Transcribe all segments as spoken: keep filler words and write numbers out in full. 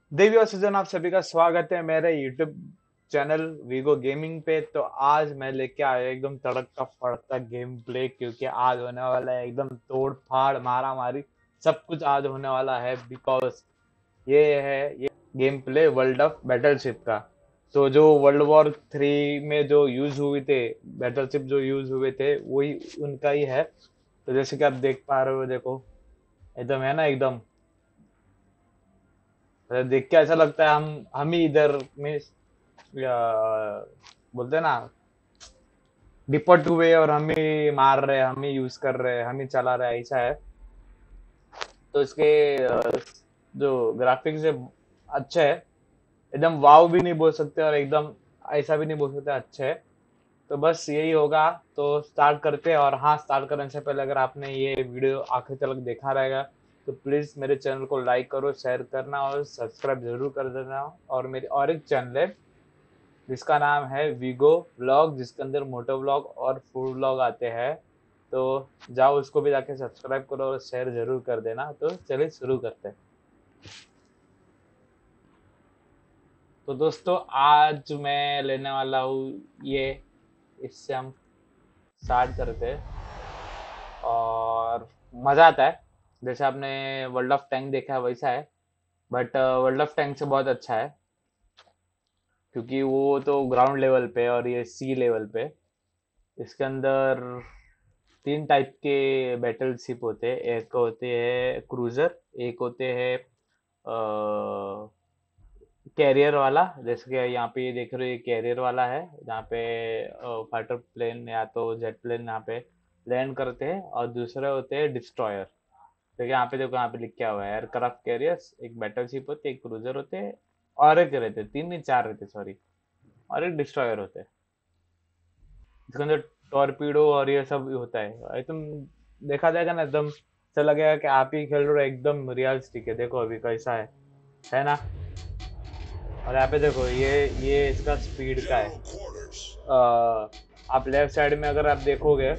देवी और सज्जन, आप सभी का स्वागत है मेरे यूट्यूब चैनल वीगो गेमिंग पे। तो आज मैं लेके आया एकदम तड़कता फड़कता गेम प्ले, क्योंकि आज होने वाला है एकदम तोड़ फाड़ मारा मारी, सब कुछ आज होने वाला है। बिकॉज ये है ये game play world of battleship का। तो जो वर्ल्ड वॉर थ्री में जो यूज हुए थे बैटलशिप, जो यूज हुए थे वही उनका ही है। तो जैसे कि आप देख पा रहे हो, देखो एकदम है ना, एकदम मतलब देख के ऐसा लगता है हम हम ही इधर में या, बोलते हैं ना, डिपोट हुए और हम ही मार रहे हैं, हम ही यूज कर रहे हैं, हम ही चला रहे हैं, ऐसा है। तो इसके अ, जो ग्राफिक्स है अच्छे है, एकदम वाव भी नहीं बोल सकते और एकदम ऐसा भी नहीं बोल सकते, अच्छे है। तो बस यही होगा। तो स्टार्ट करते हैं। और हाँ, स्टार्ट करने से पहले अगर आपने ये वीडियो आखिर तक देखा रहेगा तो प्लीज मेरे चैनल को लाइक करो, शेयर करना और सब्सक्राइब जरूर कर देना। और मेरी और एक चैनल है जिसका नाम है वीगो व्लॉग, जिसके अंदर मोटो व्लॉग और फूड व्लॉग आते हैं। तो जाओ उसको भी जाके सब्सक्राइब करो और शेयर जरूर कर देना। तो चलिए शुरू करते हैं। तो दोस्तों, आज मैं लेने वाला हूँ ये, इससे हम स्टार्ट करते हैं। और मज़ा आता है। जैसे आपने वर्ल्ड ऑफ टैंक देखा है वैसा है, बट वर्ल्ड ऑफ टैंक से बहुत अच्छा है, क्योंकि वो तो ग्राउंड लेवल पे और ये सी लेवल पे। इसके अंदर तीन टाइप के बैटल शिप होते हैं। एक होते हैं क्रूजर, एक होते हैं कैरियर वाला, जैसे कि यहाँ पे ये देख रहे हो, ये कैरियर वाला है जहाँ पे फाइटर प्लेन या तो जेट प्लेन यहाँ पे लैंड करते हैं। और दूसरे होते हैं डिस्ट्रॉयर। देखिए यहाँ पे, देखो यहाँ पे लिखा हुआ है एयरक्राफ्ट कैरियर्स। एक बैटल शिप होती है, एक क्रूजर होते हैं, और एक रहते हैं, तीन नहीं चार रहते सॉरी, और एक डिस्ट्रॉयर होते हैं। इसके अंदर टॉर्पीडो और ये सब होता है। एकदम देखा जाएगा ना, एकदम ऐसा लगेगा कि आप ही खेल रहे हो, एकदम रियलिस्टिक है। देखो अभी कैसा है है ना। और यहाँ पे देखो, ये ये इसका स्पीड का है। अ, आप लेफ्ट साइड में अगर आप देखोगे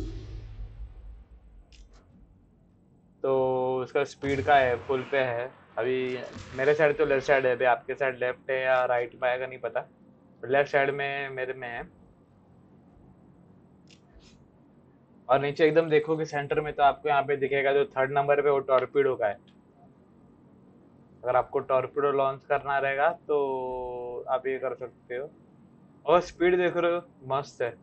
तो उसका स्पीड का है, फुल पे है। अभी मेरे साइड तो लेफ्ट साइड है, अभी आपके साइड लेफ्ट है या राइट में आएगा नहीं पता। लेफ्ट साइड में मेरे में है। और नीचे एकदम देखोगे सेंटर में, तो आपको यहाँ पे दिखेगा जो थर्ड नंबर पे, वो टॉर्पीडो का है। अगर आपको टॉर्पीडो लॉन्च करना रहेगा तो आप ये कर सकते हो। और स्पीड देख रहे हो, मस्त है।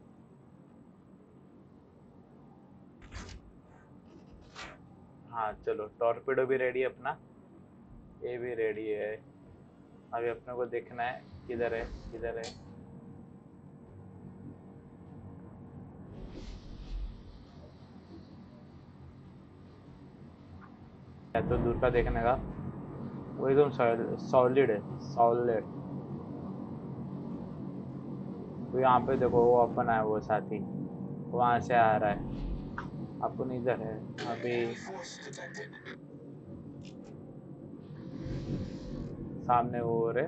हाँ चलो, टॉर्पीडो भी रेडी है अपना, ये भी रेडी है। अभी अपने को देखना है किधर है, किधर है। या तो दूर का देखने का, वो एकदम सॉलिड है, सॉलिड। तो यहाँ पे देखो, वो अपन है, वो साथी वहां से आ रहा है, अपन इधर है अभी। सामने वो रे,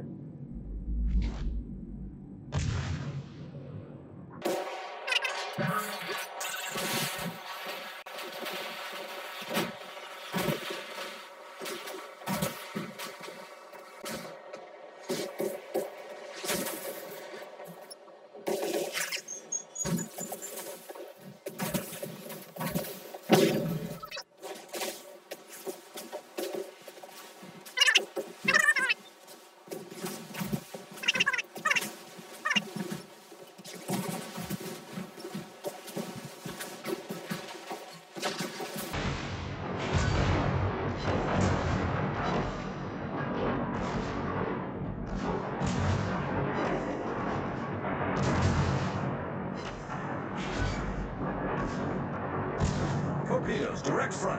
Torpedoes, direct front.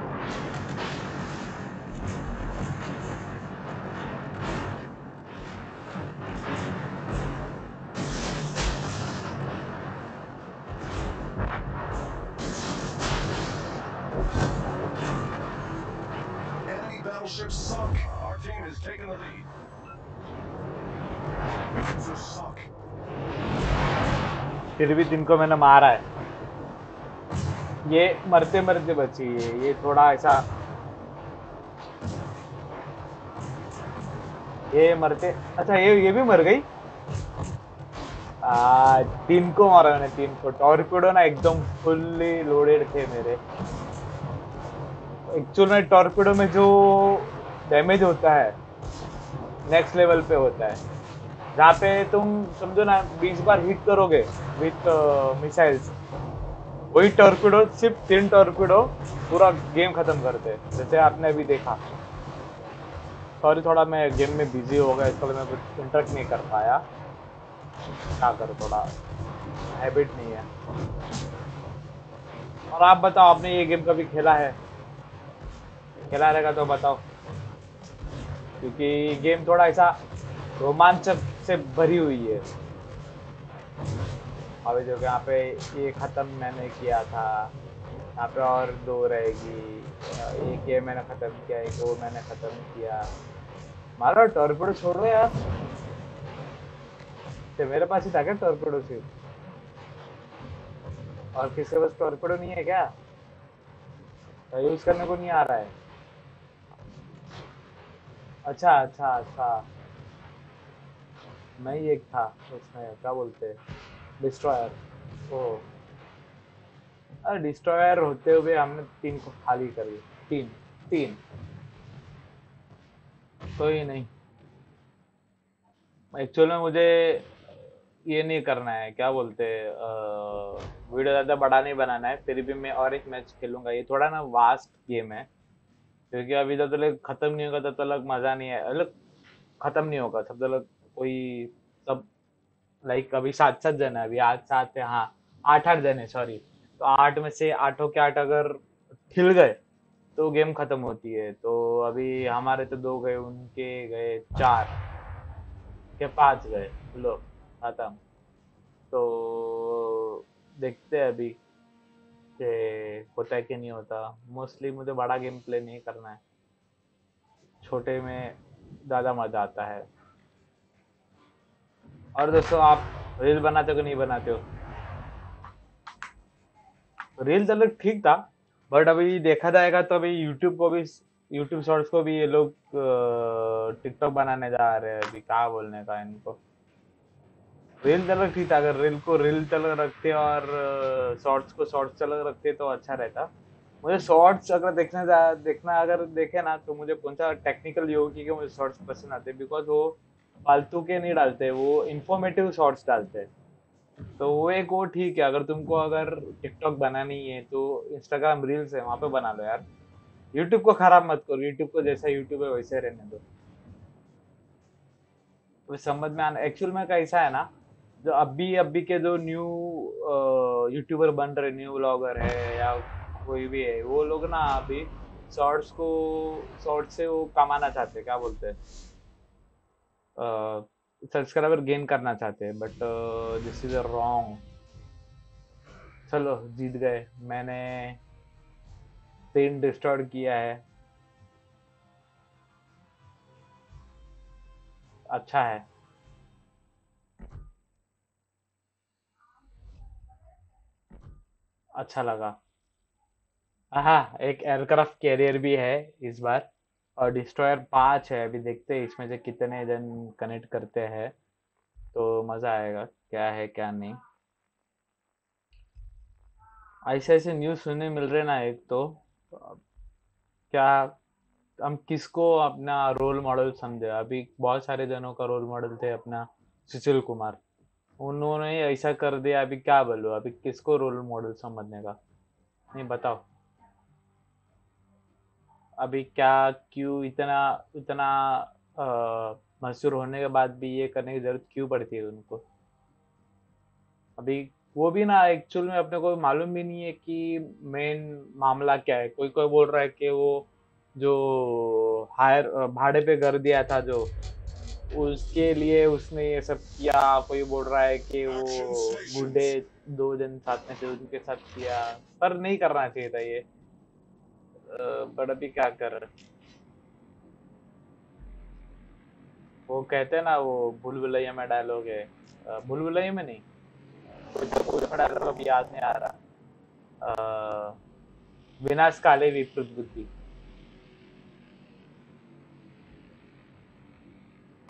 Enemy battleship sunk. Our team has taken the lead. Cruiser sunk. फिर भी तिनको मैंने मारा है। ये मरते मरते बची है, ये थोड़ा ऐसा ये मरते, अच्छा ये ये भी मर गई। आ, तीन को मारा मैंने, तीन को टॉर्पिडो ना एकदम फुल्ली लोडेड थे मेरे। एक्चुअल में टॉर्पिडो में जो डैमेज होता है नेक्स्ट लेवल पे होता है, जहाँ पे तुम समझो ना बीस बार हिट करोगे विथ मिसाइल्स, वही टॉर्पिडो सिर्फ तीन टॉर्पिडो पूरा गेम खत्म करते हैं, जैसे आपने अभी देखा। सॉरी थोड़ा मैं गेम में बिजी हो गया, इसके लिए मैं कुछ इंटरेक्ट नहीं कर पाया। क्या करूं, थोड़ा हैबिट नहीं है। और आप बताओ, आपने ये गेम कभी खेला है? खेला रहेगा तो बताओ, क्योंकि गेम थोड़ा ऐसा रोमांचक से भरी हुई है। अभी जो यहाँ पे ये खत्म मैंने किया था, यहाँ पे और दो रहेगी। एक ये मैंने खत्म किया, एक वो मैंने खत्म किया। मारो टॉर्पिडो छोड़ो यार। तो मेरे पास ही था क्या टॉर्पिडो से? और किसी के पास टॉर्पिडो नहीं है क्या? यूज करने को नहीं आ रहा है? अच्छा अच्छा अच्छा। मैं ही एक था उसमें, क्या बोलते हैं, डिस्ट्रॉयर। ओ, अरे डिस्ट्रॉयर होते हुए हमने तीन को खाली कर दिया। तीन, तीन। कोई नहीं, एक्चुअल में मुझे ये नहीं करना है, क्या बोलते हैं, वीडियो ज्यादा बड़ा नहीं बनाना है, फिर भी मैं और एक मैच खेलूंगा। ये थोड़ा ना वास्ट गेम है, क्योंकि अभी जब तक खत्म नहीं होगा तब तक मजा नहीं है, मतलब खत्म नहीं होगा तब तक कोई सब, लाइक अभी सात सात जन है, अभी आज सात है, हाँ आठ आठ जन है सॉरी। तो आठ में से आठों के आठ अगर खिल गए तो गेम खत्म होती है। तो अभी हमारे तो दो गए, उनके गए चार, के पांच गए, लो खत्म। तो देखते हैं अभी कि होता है कि नहीं होता। मोस्टली मुझे बड़ा गेम प्ले नहीं करना है, छोटे में ज्यादा मजा आता है। और दोस्तों, आप रील बनाते हो कि नहीं बनाते हो? रील चलो ठीक था, बट अभी देखा जाएगा तो अभी यूट्यूब को भी, यूट्यूब शॉर्ट्स को भी ये लोग टिकटॉक बनाने जा रहे हैं। अभी क्या बोलने का इनको, रील तलक ठीक था, अगर रील को रील तलक रखते और शॉर्ट्स को शॉर्ट्स तलक रखते तो अच्छा रहता। मुझे शॉर्ट्स अगर देखना जा देखना अगर देखे ना, तो मुझे कौन सा टेक्निकल योगी के मुझे शॉर्ट्स पसंद आते, बिकॉज वो फालतू के नहीं डालते, वो इंफॉर्मेटिव शॉर्ट्स डालते हैं। तो वो एक वो ठीक है, अगर तुमको अगर टिकटॉक बनानी है तो इंस्टाग्राम रील्स है, वहां पे बना लो यार। यूट्यूब को खराब मत करो, यूट्यूब को जैसा यूट्यूब है वैसे रहने दो। तो समझ में आना, एक्चुअल में कैसा है ना, जो अभी अभी के जो न्यू यूट्यूबर बन रहे, न्यू ब्लॉगर है या कोई भी है, वो लोग ना अभी शॉर्ट्स को, शॉर्ट से वो कमाना चाहते हैं, क्या बोलते हैं, सब्सक्राइबर गेन करना चाहते हैं, बट दिस इज रॉन्ग। चलो जीत गए, मैंने तीन डिस्ट्रॉय किया है, अच्छा है। अच्छा लगा। हाँ, एक एयरक्राफ्ट कैरियर भी है इस बार, और डिस्ट्रॉयर पांच है। अभी देखते हैं इसमें से कितने जन कनेक्ट करते हैं, तो मजा आएगा क्या है क्या नहीं। ऐसे ऐसे न्यूज़ सुनने मिल रहे ना, एक तो क्या, हम किसको अपना रोल मॉडल समझे? अभी बहुत सारे जनों का रोल मॉडल थे अपना सुशील कुमार, उन्होंने ही ऐसा कर दिया, अभी क्या बोलूं, अभी किसको रोल मॉडल समझने का? नहीं बताओ, अभी क्या, क्यों इतना इतना अ, मशहूर होने के बाद भी ये करने की जरूरत क्यों पड़ती है उनको? अभी वो भी ना एक्चुअल में अपने को मालूम भी नहीं है कि मेन मामला क्या है। कोई कोई बोल रहा है कि वो जो हायर भाड़े पे घर दिया था जो, उसके लिए उसने ये सब किया। कोई बोल रहा है कि Action वो गुंडे six. दो जन साथ में थे उनके साथ किया, पर नहीं करना चाहिए था ये। बट अभी क्या कर, वो कहते हैं ना वो भूल भुलैया में डायलॉग है, अ, भूल भुलैया में नहीं, कुछ में डायलॉग अभी याद नहीं आ रहा। अ, विनाश काले विपरीत बुद्धि।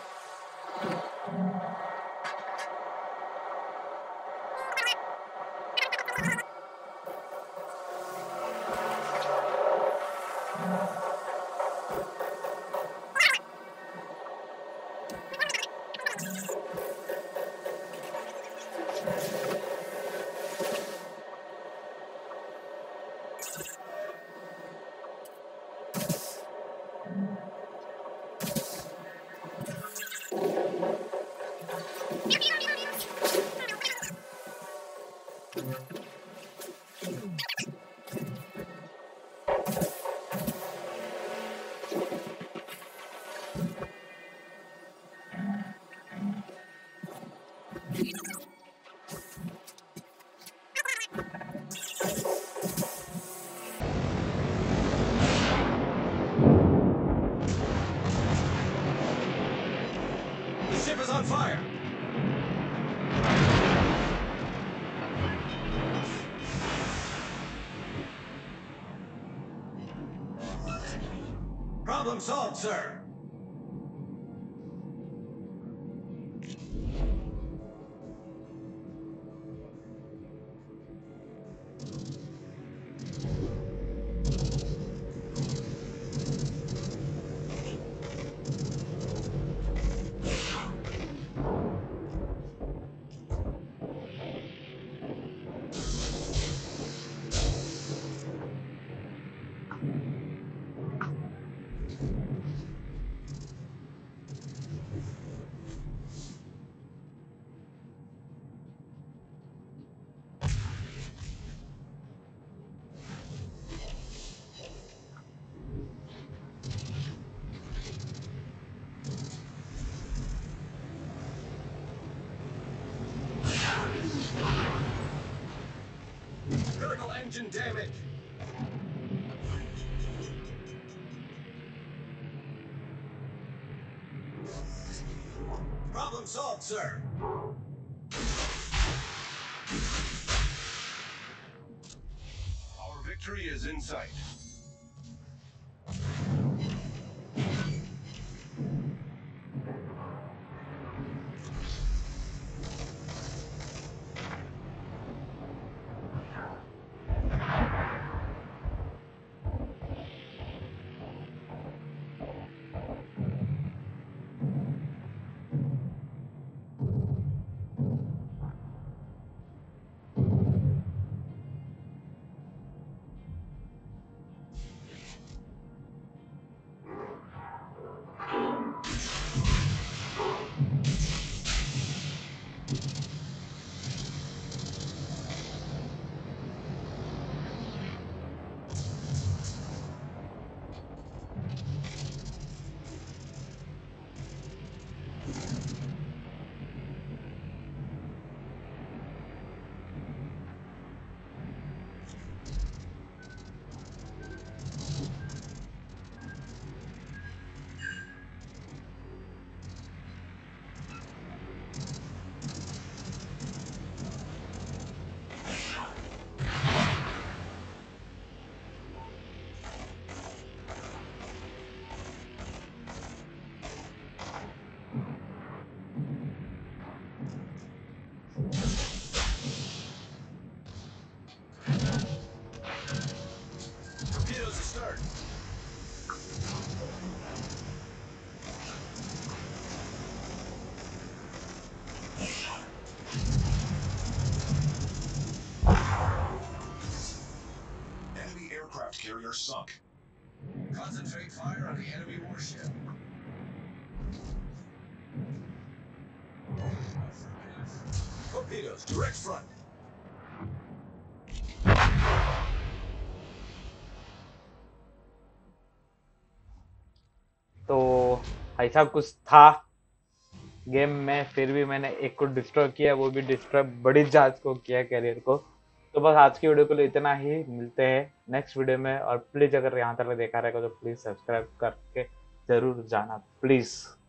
is on fire. Problem solved, sir. Critical engine damage. Problem solved, sir. Our victory is in sight. Torpedoes astern. Enemy aircraft carrier sunk. Concentrate fire on the enemy warship. Torpedoes, direct front. तो ऐसा कुछ था game में, फिर भी मैंने एक को डिस्ट्रॉय किया, वो भी डिस्ट्रॉय बड़ी जांच को किया कैरियर को। तो बस आज की वीडियो के लिए इतना ही, मिलते हैं नेक्स्ट वीडियो में। और प्लीज अगर यहाँ तक देखा रहेगा तो प्लीज सब्सक्राइब करके जरूर जाना प्लीज।